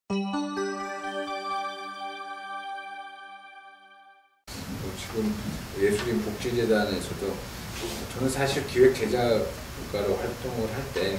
지금 예술인 복지재단에서도 저는 사실 기획제작가로 활동을 할 때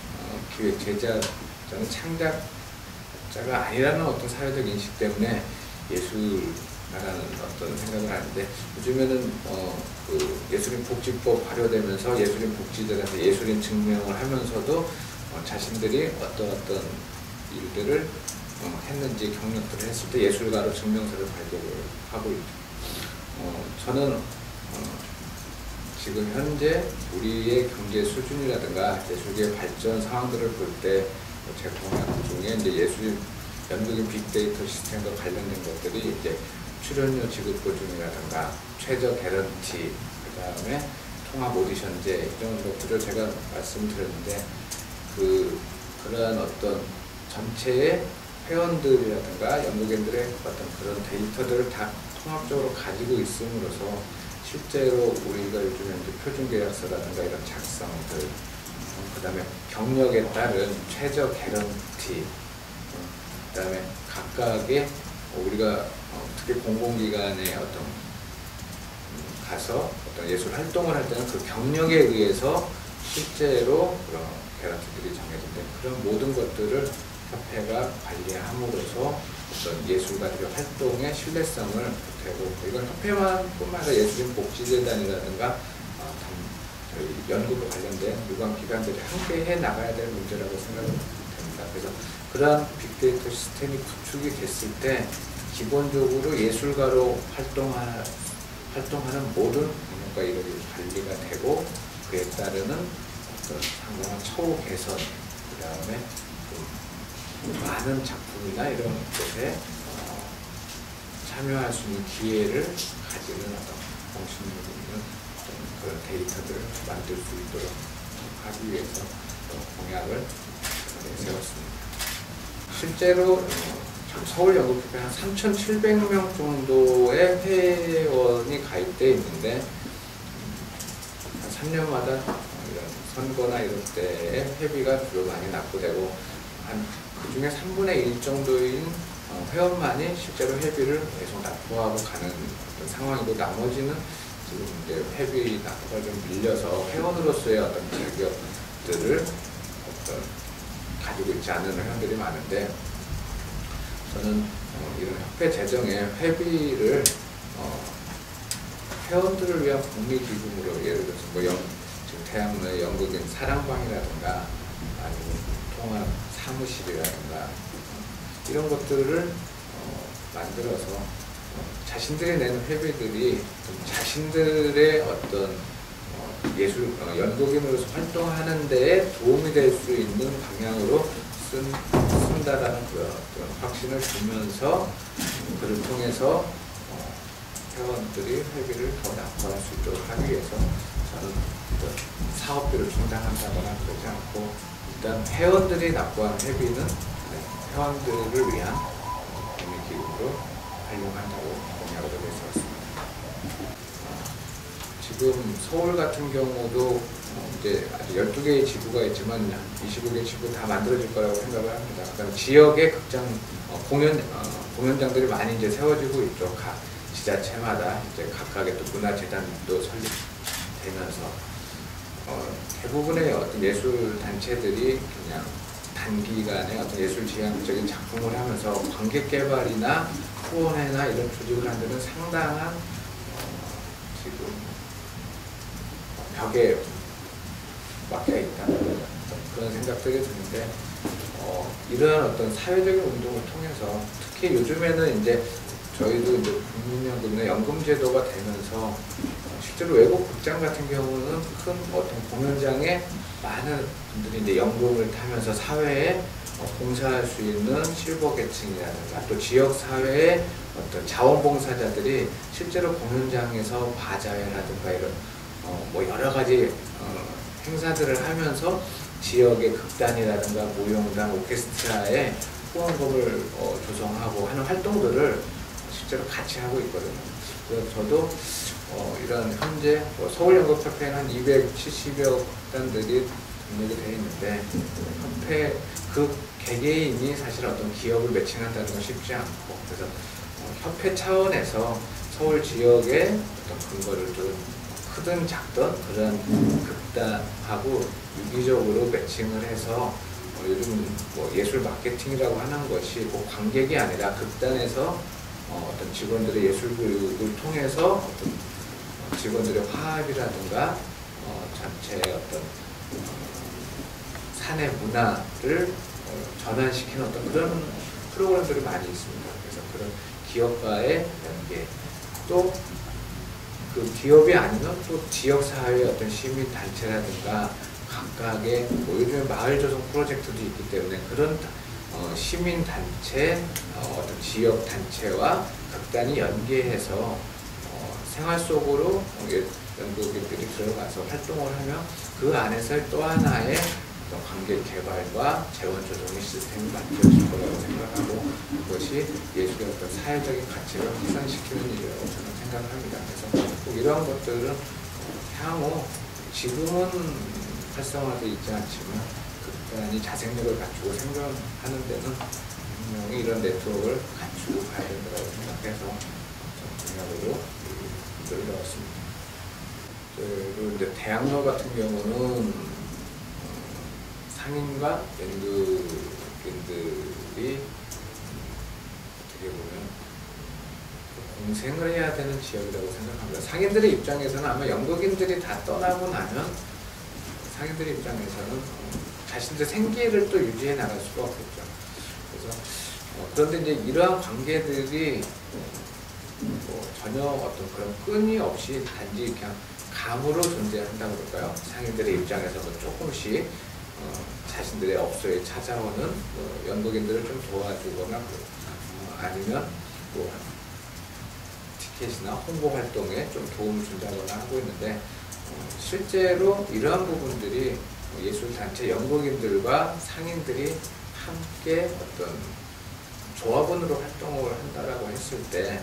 기획제작자는 창작자가 아니라는 어떤 사회적 인식 때문에 예술가라는 어떤 생각을 하는데, 요즘에는 그 예술인 복지법 발효되면서 예술인 복지재단에서 예술인 증명을 하면서도 자신들이 어떤 일들을 했는지 경력들을 했을 때 예술가로 증명서를 발급을 하고 있죠. 저는 지금 현재 우리의 경제 수준이라든가 예술계의 발전 상황들을 볼 때 제 공약 중에 이제 예술 연극인 빅데이터 시스템과 관련된 것들이 이제 출연료 지급 보증이라든가 최저 개런티, 그 다음에 통합 오디션제 이런 것들을 제가 말씀드렸는데, 그러한 어떤 전체의 회원들이라든가 연극인들의 어떤 그런 데이터들을 다 통합적으로 가지고 있음으로써 실제로 우리가 요즘에 이제 표준계약서라든가 이런 작성들, 그 다음에 경력에 따른 최저 개런티, 그 다음에 각각의 우리가 특히 공공기관에 가서 어떤 예술 활동을 할 때는 그 경력에 의해서 실제로 그런 개런티들이 정해진데, 그런 모든 것들을 협회가 관리함으로써 어떤 예술가들의 활동의 신뢰성을 보태고, 이건 협회뿐만 아니라 예술인 복지재단이라든가 저희 연구과 관련된 유관기관들이 함께 해 나가야 될 문제라고 생각을 됩니다. 그래서 그러한 빅데이터 시스템이 구축이 됐을 때 기본적으로 예술가로 활동하는 모든 경력과 이력이 관리가 되고, 그에 따르는 어떤 상당한 처우 개선, 그 다음에 많은 작품이나 이런 것에 참여할 수 있는 기회를 가지는 어떤 공신력 있는 그런 데이터들을 만들 수 있도록 하기 위해서 공약을 세웠습니다. 실제로 서울 연극협회 한 3,700명 정도의 회원이 가입되어 있는데, 3년마다 이런 선거나 이럴 때의 회비가 주로 많이 납부되고, 그 중에 3분의 1 정도인 회원만이 실제로 회비를 계속 납부하고 가는 어떤 상황이고, 나머지는 지금 이제 회비 납부가 좀 밀려서 회원으로서의 어떤 자격들을 가지고 있지 않은 회원들이 많은데, 저는 이런 협회 재정에 회비를 회원들을 위한 복리기금으로, 예를 들어서 지금 대학로의 연극인 사랑방이라든가 아니면 통합 사무실이라든가 이런 것들을 만들어서 자신들이 내는 회비들이 자신들의 어떤 연극인으로서 활동하는 데에 도움이 될 수 있는 방향으로 쓴다라는 그런 확신을 주면서, 그를 통해서 회원들이 회비를 더 납부할 수 있도록 하기 위해서 저는 사업비를 충당한다거나 그러지 않고, 일단 회원들이 납부한 회비는 회원들을 위한 복리기금으로 활용한다고 공약을 내세웠습니다. 지금 서울 같은 경우도 이제 아직 12개의 지구가 있지만 25개 지구 다 만들어질 거라고 생각을 합니다. 그다음에 지역의 극장 공연장들이 많이 이제 세워지고 있죠. 각 지자체마다 이제 각각의 또 문화재단도 설립되면서 대부분의 어떤 예술 단체들이 그냥 단기간에 어떤 예술 지향적인 작품을 하면서 관객 개발이나 후원회나 이런 조직을 하는 데는 상당한 지금 벽에 막혀 있다, 그런 생각들이 드는데, 이러한 어떤 사회적인 운동을 통해서 특히 요즘에는 이제 저희도 이제 국민연금의 연금제도가 되면서 실제로 외국 극장 같은 경우는 큰 어떤 공연장에 많은 분들이 이제 연금을 타면서 사회에 봉사할 수 있는 실버 계층이라든가 또 지역 사회의 어떤 자원봉사자들이 실제로 공연장에서 바자회라든가 이런 뭐 여러 가지 행사들을 하면서 지역의 극단이라든가 무용단, 오케스트라에 후원금을 조성하고 하는 활동들을 실제로 같이 하고 있거든요. 그래서 저도 이런 현재 서울연극협회는 한 270여 극단들이 등록이 되어 있는데, 협회 그 개개인이 사실 어떤 기업을 매칭한다는 건 쉽지 않고, 그래서 협회 차원에서 서울 지역의 어떤 근거를 좀 크든 작든 그런 극단하고 유기적으로 매칭을 해서 요즘 뭐 예술 마케팅이라고 하는 것이 뭐 관객이 아니라 극단에서 어떤 직원들의 예술 교육을 통해서 어떤 직원들의 화합이라든가 전체 어떤 사내 문화를 전환시키는 어떤 그런 프로그램들이 많이 있습니다. 그래서 그런 기업과의 연계, 또 그 기업이 아니면 또 지역사회의 어떤 시민단체라든가 각각의 뭐 요즘에 마을조성 프로젝트도 있기 때문에 그런 시민단체, 어떤 지역단체와 극단이 연계해서 생활 속으로 연구객들이 들어가서 활동을 하면 그 안에서 또 하나의 어떤 관객 개발과 재원 조정의 시스템이 만들어질 거라고 생각하고, 그것이 예술의 어떤 사회적인 가치를 확산시키는 일이라고 저는 생각을 합니다. 그래서 꼭 이러한 것들은 향후 지금은 활성화되어 있지 않지만 극단이 자생력을 갖추고 생존하는 데는 분명히 이런 네트워크를 갖추고 가야 된다고 생각해서 공약으로 들어왔습니다. 그리고 이제 대학로 같은 경우는 상인과 연극인들이 어떻게 보면 공생을 해야 되는 지역이라고 생각합니다. 상인들의 입장에서는 아마 연극인들이 다 떠나고 나면 상인들의 입장에서는 자신들의 생계를 또 유지해 나갈 수가 없겠죠. 그래서 그런데 이제 이러한 관계들이 뭐 전혀 어떤 그런 끈이 없이 단지 그냥 감으로 존재한다고 그럴까요? 상인들의 입장에서는 조금씩 자신들의 업소에 찾아오는 연극인들을 좀 도와주거나 아니면 뭐 티켓이나 홍보 활동에 좀 도움을 준다거나 하고 있는데, 실제로 이러한 부분들이 예술단체 연극인들과 상인들이 함께 어떤 조합원으로 활동을 한다라고 했을 때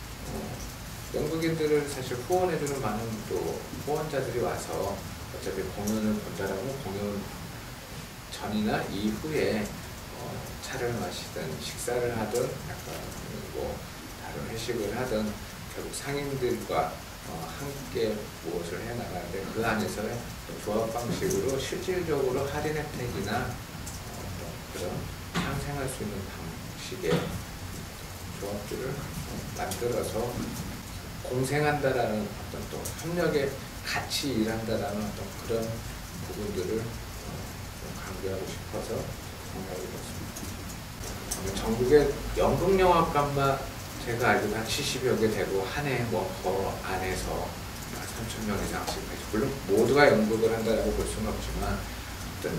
연극인들을 사실 후원해주는 많은 또 후원자들이 와서 어차피 공연을 본다라고 공연 전이나 이후에 차를 마시든 식사를 하든 약간 뭐 다른 회식을 하든 결국 상인들과 함께 무엇을 해나가는데, 그 안에서의 조합 방식으로 실질적으로 할인 혜택이나 그런 상생할 수 있는 방식의 조합들을 만들어서 공생한다라는 어떤 또 협력에 같이 일한다라는 어떤 그런 부분들을 강조하고 싶어서 공약을 했습니다. 전국의 연극영화관만 제가 알기로 한 70여 개 되고, 한 해 뭐 그 안에서 3,000명 이상씩, 물론 모두가 연극을 한다라고 볼 수는 없지만 어떤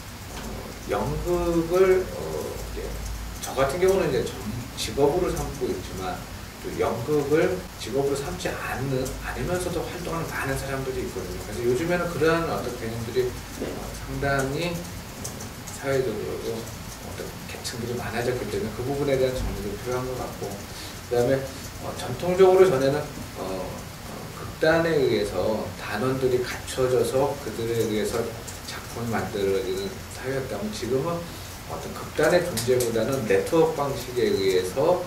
연극을 저 같은 경우는 이제 직업으로 삼고 있지만 또 연극을 직업으로 삼지 않으면서도 활동하는 많은 사람들이 있거든요. 그래서 요즘에는 그러한 어떤 개념들이 상당히 사회적으로도 어떤 계층들이 많아졌기 때문에 그 부분에 대한 정리도 필요한 것 같고, 그 다음에 전통적으로 전에는 극단에 의해서 단원들이 갖춰져서 그들에 의해서 작품을 만들어지는 사회였다면, 지금은 어떤 극단의 존재보다는 네트워크 방식에 의해서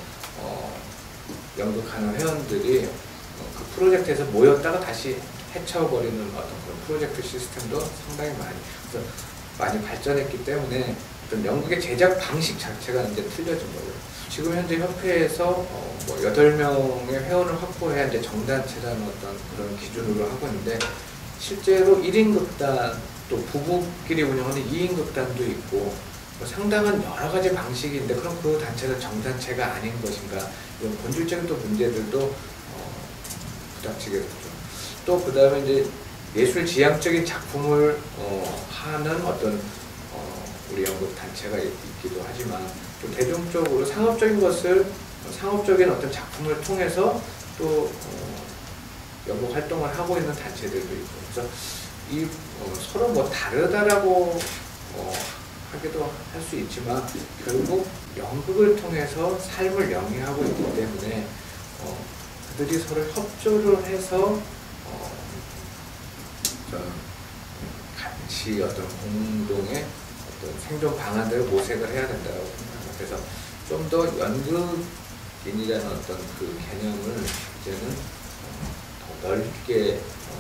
연극하는 회원들이 그 프로젝트에서 모였다가 다시 해쳐버리는 어떤 그런 프로젝트 시스템도 상당히 많이 발전했기 때문에 어떤 연극의 제작 방식 자체가 이제 틀려진 거예요. 지금 현재 협회에서 뭐 8명의 회원을 확보해야 이제 정단체라는 어떤 그런 기준으로 하고 있는데, 실제로 1인 극단 또 부부끼리 운영하는 2인 극단도 있고 상당한 여러 가지 방식이 있는데, 그럼 그 단체는 정단체가 아닌 것인가, 이런 본질적인 또 문제들도 부닥치게 되죠. 또 그 다음에 이제 예술 지향적인 작품을 하는 어떤 우리 연극 단체가 있기도 하지만, 또 대중적으로 상업적인 것을 상업적인 어떤 작품을 통해서 또 연극 활동을 하고 있는 단체들도 있고, 그래서 이 서로 뭐 다르다라고 하기도 할 수 있지만, 결국 연극을 통해서 삶을 영위하고 있기 때문에 그들이 서로 협조를 해서 같이 어떤 공동의 어떤 어떤 생존 방안들을 모색을 해야 된다고 생각합니다. 그래서 좀 더 연극인이라는 어떤 그 개념을 이제는 더 넓게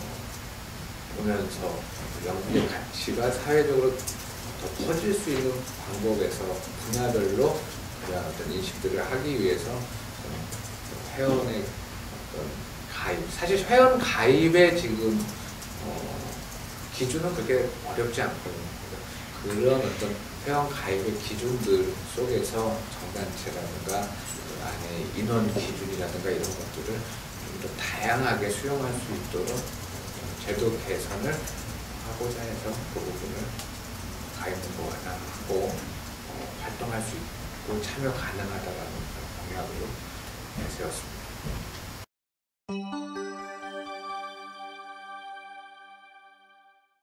보면서 연극의 가치가 사회적으로 더 퍼질 수 있는 방법에서 분야별로 그런 어떤 인식들을 하기 위해서 회원의 어떤 가입, 사실 회원 가입의 지금 기준은 그렇게 어렵지 않거든요. 그런 어떤 회원 가입의 기준들 속에서 정단체라든가 그 안에 인원 기준이라든가 이런 것들을 좀 더 다양하게 수용할 수 있도록 제도 개선을 하고자 해서 그 부분을 가입등록 완화하고 활동할 수 있고 참여 가능하다라는 공약으로 내세웠습니다.